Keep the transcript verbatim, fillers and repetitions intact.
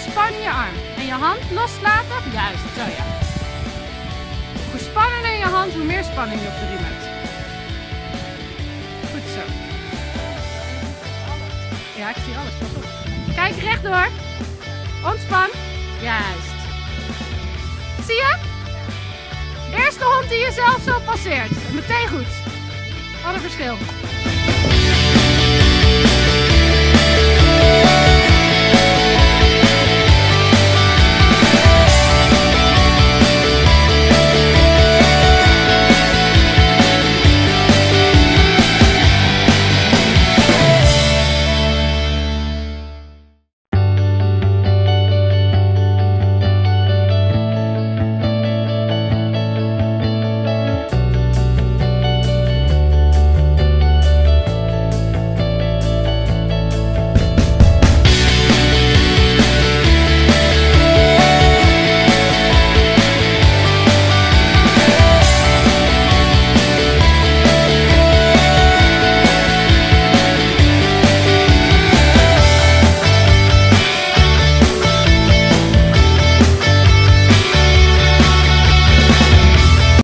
ontspan je arm. En je hand loslaten. Juist, zo ja. Hoe spannender je hand, hoe meer spanning je op de riem hebt. Goed zo. Ja, ik zie alles. Pas op. Kijk rechtdoor. Ontspan. Juist. Zie je? Eerste hond die jezelf zo passeert. Meteen goed. Wat een verschil.